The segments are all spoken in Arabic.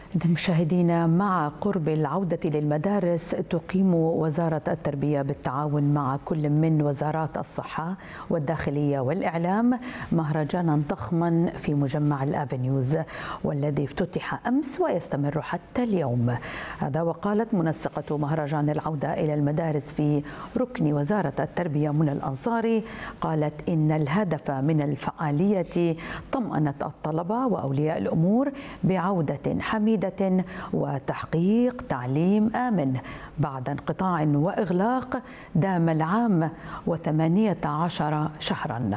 مشاهدينا، مع قرب العودة للمدارس تقيم وزارة التربية بالتعاون مع كل من وزارات الصحة والداخلية والإعلام مهرجانا ضخما في مجمع الأفنيوز، والذي افتتح أمس ويستمر حتى اليوم. هذا وقالت منسقة مهرجان العودة إلى المدارس في ركن وزارة التربية منى الأنصاري، قالت إن الهدف من الفعالية طمأنة الطلبة وأولياء الأمور بعودة حميدة وتحقيق تعليم آمن بعد انقطاع وإغلاق دام العام و18 شهرا.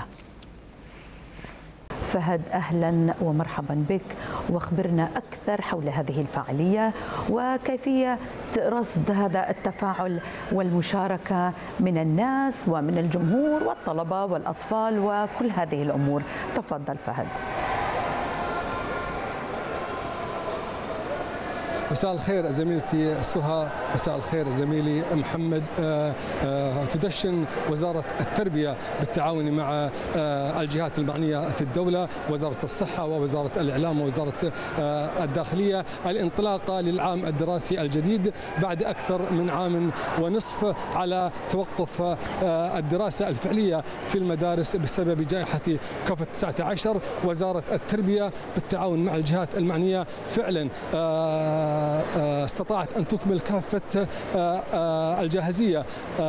فهد، أهلا ومرحبا بك، واخبرنا أكثر حول هذه الفعالية وكيفية رصد هذا التفاعل والمشاركة من الناس ومن الجمهور والطلبة والأطفال وكل هذه الأمور. تفضل فهد. مساء الخير زميلتي سهى، مساء الخير زميلي محمد. تدشن وزارة التربية بالتعاون مع الجهات المعنية في الدولة، وزارة الصحة ووزارة الإعلام ووزارة الداخلية، الانطلاق للعام الدراسي الجديد بعد أكثر من عام ونصف على توقف الدراسة الفعلية في المدارس بسبب جائحة كوفيد 19. وزارة التربية بالتعاون مع الجهات المعنية فعلا استطاعت أن تكمل كافة الجاهزية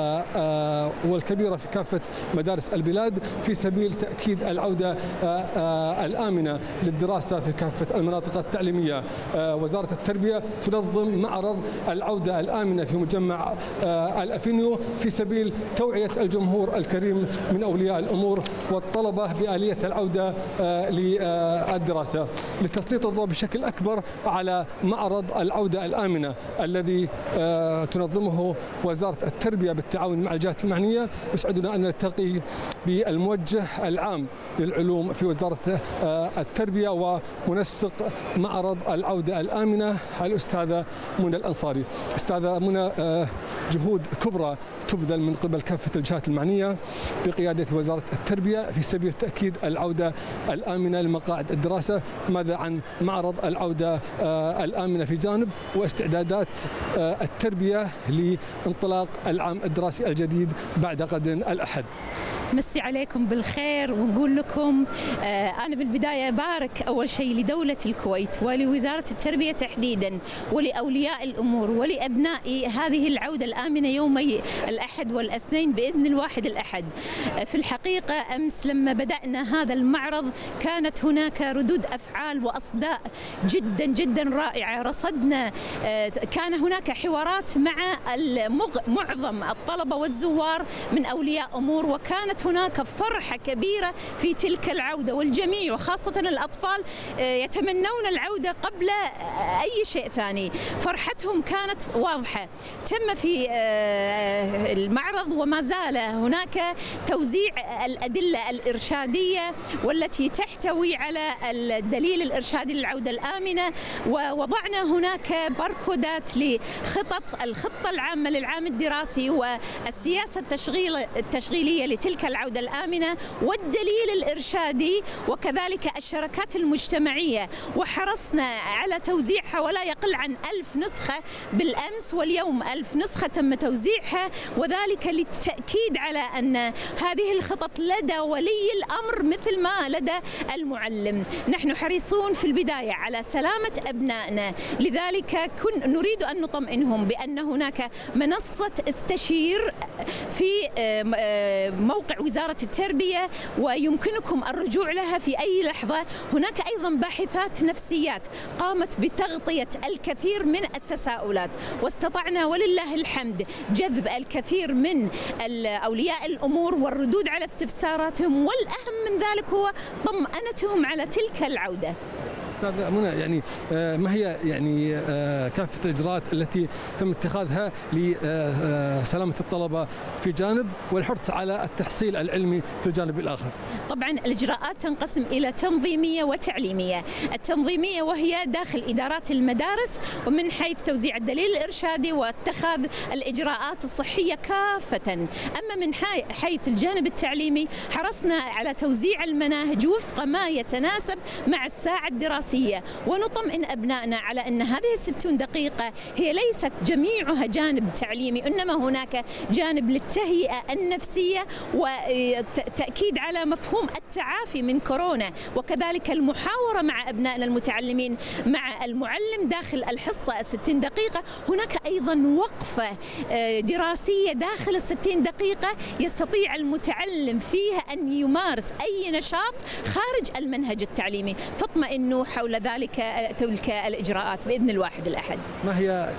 والكبيرة في كافة مدارس البلاد في سبيل تأكيد العودة الآمنة للدراسة في كافة المناطق التعليمية. وزارة التربية تنظم معرض العودة الآمنة في مجمع الأفينيو في سبيل توعية الجمهور الكريم من أولياء الأمور والطلبة بآلية العودة للدراسة، لتسليط الضوء بشكل أكبر على معرض العودة الآمنة الذي تنظمه وزارة التربية بالتعاون مع الجهات المعنية. يسعدنا أن نلتقي بالموجه العام للعلوم في وزارة التربية ومنسق معرض العودة الآمنة الأستاذة منى الأنصاري. أستاذة منى، جهود كبرى تبذل من قبل كافة الجهات المعنية بقيادة وزارة التربية في سبيل تأكيد العودة الآمنة لمقاعد الدراسة. ماذا عن معرض العودة الآمنة في جانب واستعدادات التربية لانطلاق العام الدراسي الجديد بعد غد الأحد؟ مسي عليكم بالخير ونقول لكم أنا بالبداية بارك أول شيء لدولة الكويت ولوزارة التربية تحديدا ولأولياء الأمور ولأبناء هذه العودة الآمنة يومي الأحد والاثنين بإذن الواحد الأحد. في الحقيقة أمس لما بدأنا هذا المعرض كانت هناك ردود أفعال وأصداء جدا جدا رائعة. رصدنا كان هناك حوارات مع معظم الطلبة والزوار من أولياء أمور، وكانت هناك فرحة كبيرة في تلك العودة، والجميع وخاصة الأطفال يتمنون العودة قبل أي شيء ثاني. فرحتهم كانت واضحة. تم في المعرض وما زال هناك توزيع الأدلة الإرشادية والتي تحتوي على الدليل الإرشادي للعودة الآمنة، ووضعنا هناك باركودات الخطة العامة للعام الدراسي والسياسة التشغيلية لتلك العودة الآمنة والدليل الإرشادي وكذلك الشراكات المجتمعية. وحرصنا على توزيعها ولا يقل عن 1000 نسخة بالأمس، واليوم 1000 نسخة تم توزيعها، وذلك للتأكيد على أن هذه الخطط لدى ولي الأمر مثل ما لدى المعلم. نحن حريصون في البداية على سلامة أبنائنا، لذلك نريد أن نطمئنهم بأن هناك منصة استشير في موقع وزارة التربية ويمكنكم الرجوع لها في أي لحظة. هناك أيضا باحثات نفسيات قامت بتغطية الكثير من التساؤلات، واستطعنا ولله الحمد جذب الكثير من أولياء الأمور والردود على استفساراتهم، والأهم من ذلك هو طمأنتهم على تلك العودة. أستاذ منى، يعني ما هي يعني كافة الإجراءات التي تم اتخاذها لسلامة الطلبة في جانب والحرص على التحصيل العلمي في الجانب الآخر؟ طبعا الإجراءات تنقسم إلى تنظيمية وتعليمية. التنظيمية وهي داخل إدارات المدارس ومن حيث توزيع الدليل الإرشادي واتخاذ الإجراءات الصحية كافة. أما من حيث الجانب التعليمي حرصنا على توزيع المناهج وفق ما يتناسب مع الساعة الدراسية النفسية، ونطمئن أبنائنا على أن هذه 60 دقيقة هي ليست جميعها جانب تعليمي، إنما هناك جانب للتهيئة النفسية وتأكيد على مفهوم التعافي من كورونا، وكذلك المحاورة مع أبنائنا المتعلمين مع المعلم داخل الحصة 60 دقيقة. هناك أيضا وقفة دراسية داخل 60 دقيقة يستطيع المتعلم فيها أن يمارس أي نشاط خارج المنهج التعليمي، فاطمئنوا حول تلك الإجراءات بإذن الواحد الأحد. ما هي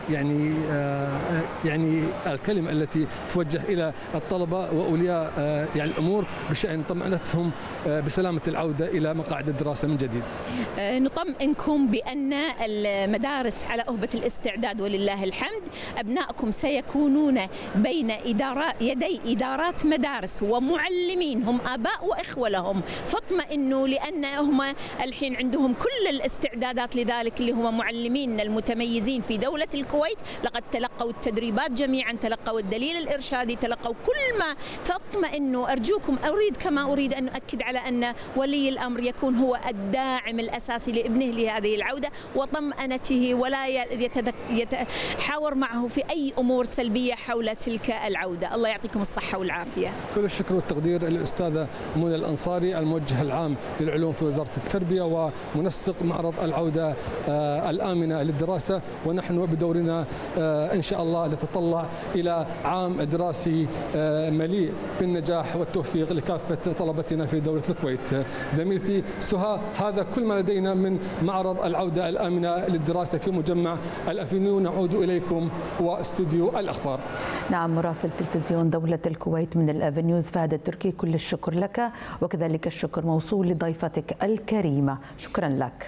يعني الكلمة التي توجه إلى الطلبة وأولياء يعني الأمور بشأن طمأنتهم بسلامة العودة إلى مقاعد الدراسة من جديد؟ نطمئنكم بأن المدارس على أهبة الاستعداد ولله الحمد. أبنائكم سيكونون بين يدي إدارات مدارس ومعلمين هم آباء وإخوة لهم، فاطمئنوا لأن هم الحين عندهم كل الاستعدادات لذلك، اللي هم معلمين المتميزين في دولة الكويت. لقد تلقوا التدريبات جميعا، تلقوا الدليل الإرشادي، تلقوا كل ما، فاطمئنوا أرجوكم. كما أريد أن أؤكد على أن ولي الأمر يكون هو الداعم الأساسي لابنه لهذه العودة وطمأنته، ولا يتحاور معه في أي أمور سلبية حول تلك العودة. الله يعطيكم الصحة والعافية. كل الشكر والتقدير للأستاذة منى الأنصاري، الموجه العام للعلوم في وزارة التربية ومنسق معرض العودة الآمنة للدراسة. ونحن بدورنا إن شاء الله نتطلع إلى عام دراسي مليء بالنجاح والتوفيق لكافة طلبتنا في دولة الكويت. زميلتي سهى، هذا كل ما لدينا من معرض العودة الآمنة للدراسة في مجمع الأفينيو. نعود إليكم واستوديو الأخبار. نعم، مراسل تلفزيون دولة الكويت من الأفنيوز فهد التركي، كل الشكر لك، وكذلك الشكر موصول لضيفتك الكريمة. شكرا لك.